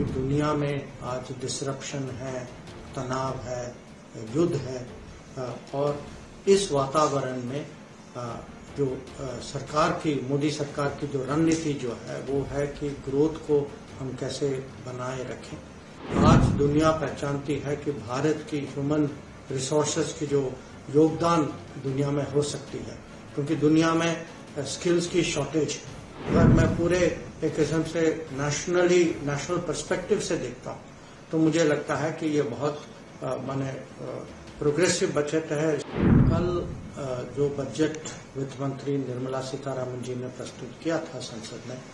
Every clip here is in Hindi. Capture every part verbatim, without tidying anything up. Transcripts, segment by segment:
कि दुनिया में आज डिसरप्शन है, तनाव है, युद्ध है और इस वातावरण में जो सरकार की, मोदी सरकार की जो रणनीति जो है वो है कि ग्रोथ को हम कैसे बनाए रखें। आज दुनिया पहचानती है कि भारत की ह्यूमन रिसोर्सेज की जो योगदान दुनिया में हो सकती है, क्योंकि दुनिया में स्किल्स की शॉर्टेज है। अगर मैं पूरे एक किस्म से नेशनली नेशनल पर्सपेक्टिव से देखता हूँ तो मुझे लगता है कि ये बहुत माने प्रोग्रेसिव बजट है। कल जो बजट वित्त मंत्री निर्मला सीतारामन जी ने प्रस्तुत किया था संसद में,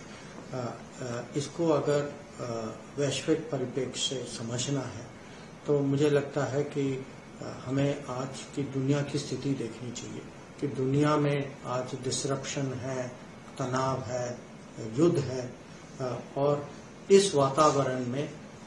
इसको अगर वैश्विक परिप्रेक्ष्य से समझना है तो मुझे लगता है कि हमें आज की दुनिया की स्थिति देखनी चाहिए कि दुनिया में आज डिसरप्शन है, तनाव है, युद्ध है और इस वातावरण में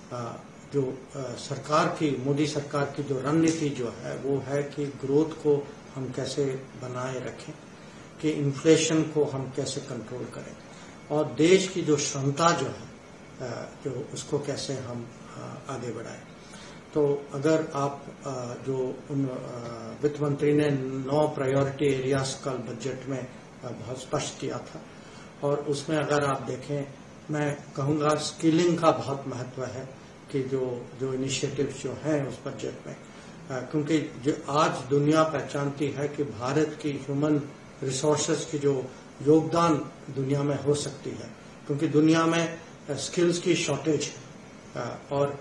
जो सरकार की, मोदी सरकार की जो रणनीति जो है वो है कि ग्रोथ को हम कैसे बनाए रखें, कि इन्फ्लेशन को हम कैसे कंट्रोल करें और देश की जो क्षमता जो है जो उसको कैसे हम आगे बढ़ाएं। तो अगर आप जो उन वित्त मंत्री ने नौ प्रायोरिटी एरियाज कल बजट में बहुत स्पष्ट किया था और उसमें अगर आप देखें, मैं कहूँगा स्किलिंग का बहुत महत्व है कि जो जो इनिशिएटिव्स जो हैं उस बजट में, क्योंकि जो आज दुनिया पहचानती है कि भारत की ह्यूमन रिसोर्सेज की जो योगदान दुनिया में हो सकती है, क्योंकि दुनिया में स्किल्स की शॉर्टेज है और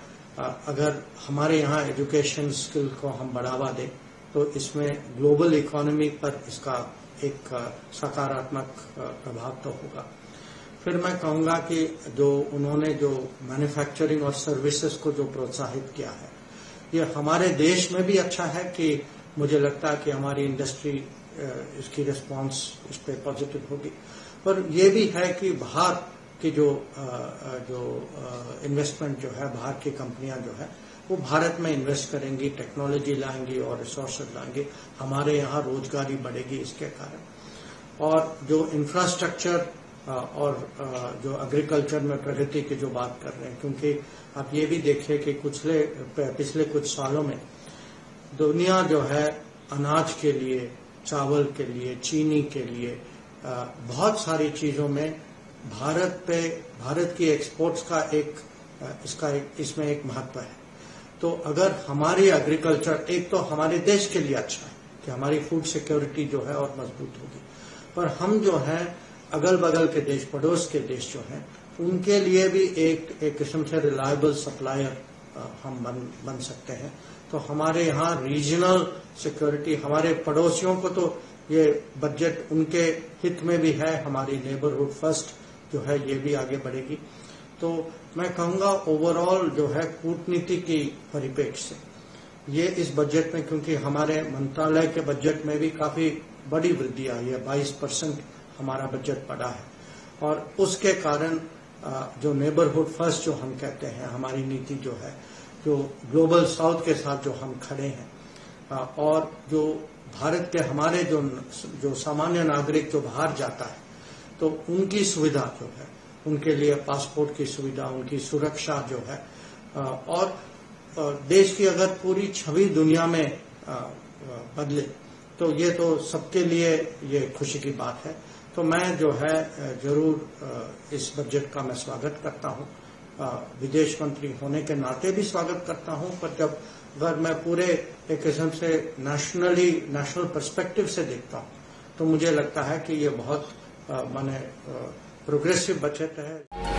अगर हमारे यहाँ एजुकेशन स्किल को हम बढ़ावा दें तो इसमें ग्लोबल इकोनॉमी पर इसका एक सकारात्मक प्रभाव तो होगा। फिर मैं कहूँगा कि जो उन्होंने जो मैन्युफैक्चरिंग और सर्विसेज को जो प्रोत्साहित किया है, ये हमारे देश में भी अच्छा है कि मुझे लगता है कि हमारी इंडस्ट्री इसकी रिस्पांस इस पे पॉजिटिव होगी। पर ये भी है कि बाहर की जो जो इन्वेस्टमेंट जो है, बाहर की कंपनियां जो है वो भारत में इन्वेस्ट करेंगी, टेक्नोलॉजी लाएंगी और रिसोर्सेज लाएंगी, हमारे यहाँ रोजगारी बढ़ेगी इसके कारण। और जो इंफ्रास्ट्रक्चर और जो एग्रीकल्चर में प्रगति की जो बात कर रहे हैं, क्योंकि आप ये भी देखिए कि पिछले पिछले कुछ सालों में दुनिया जो है अनाज के लिए, चावल के लिए, चीनी के लिए, बहुत सारी चीजों में भारत पे भारत की एक्सपोर्ट्स का एक इसका एक इसमें एक महत्व है। तो अगर हमारी एग्रीकल्चर, एक तो हमारे देश के लिए अच्छा है कि हमारी फूड सिक्योरिटी जो है और मजबूत होगी, पर हम जो है अगल बगल के देश, पड़ोस के देश जो हैं, उनके लिए भी एक एक किस्म से रिलायबल सप्लायर हम बन बन सकते हैं। तो हमारे यहाँ रीजनल सिक्योरिटी, हमारे पड़ोसियों को तो ये बजट उनके हित में भी है, हमारी नेबरहुड फर्स्ट जो है ये भी आगे बढ़ेगी। तो मैं कहूँगा ओवरऑल जो है कूटनीति की परिप्रेक्ष्य से ये इस बजट में, क्योंकि हमारे मंत्रालय के बजट में भी काफी बड़ी वृद्धि आई है, बाईस परसेंट हमारा बजट बढ़ा है और उसके कारण जो नेबरहुड फर्स्ट जो हम कहते हैं, हमारी नीति जो है, जो ग्लोबल साउथ के साथ जो हम खड़े हैं और जो भारत के हमारे जो जो सामान्य नागरिक जो बाहर जाता है तो उनकी सुविधा जो है, उनके लिए पासपोर्ट की सुविधा, उनकी सुरक्षा जो है और देश की अगर पूरी छवि दुनिया में बदले तो ये तो सबके लिए ये खुशी की बात है। तो मैं जो है जरूर इस बजट का मैं स्वागत करता हूँ, विदेश मंत्री होने के नाते भी स्वागत करता हूँ, पर जब अगर मैं पूरे एक किस्म से नेशनली नेशनल पर्सपेक्टिव से देखता हूँ तो मुझे लगता है कि ये बहुत माने प्रोग्रेसिव बजट है।